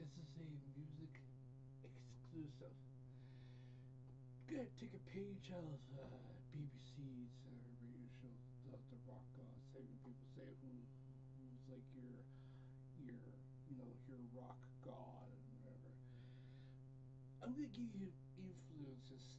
This is a music exclusive. Gonna take a page out of BBC's radio show, the Rock God, saving people say who's like your your rock god and whatever. I'm gonna give you influences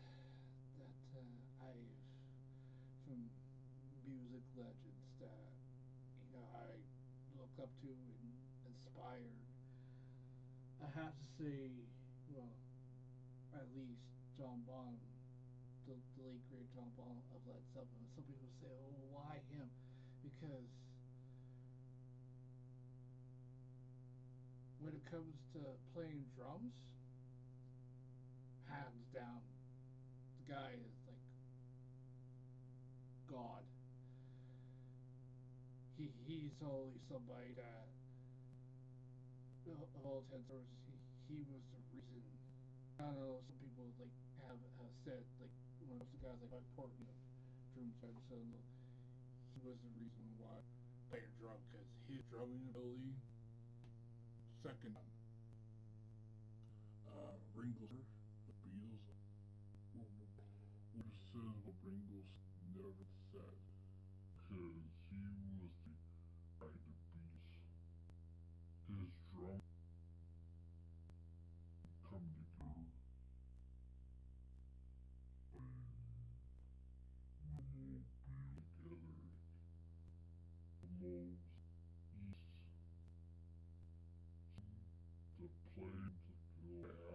that I've from music legends that I look up to and inspired. I have to say, well, at least John Bonham, the late great John Bonham of Led Zeppelin. Some people say, "Oh, why him?" Because when it comes to playing drums, hands down, the guy is like God. He's always somebody that, of all intents and purposes, he was the reason. I don't know. Some people have said like one of the guys like Mike Portnoy, Drum Jensen, he was the reason why playing drum because his drumming ability second. Ringo Starr, the Beatles. What says what Ringo never said, because he was the guy the Beatles. His drum come together and we will be together almost east. The plane to go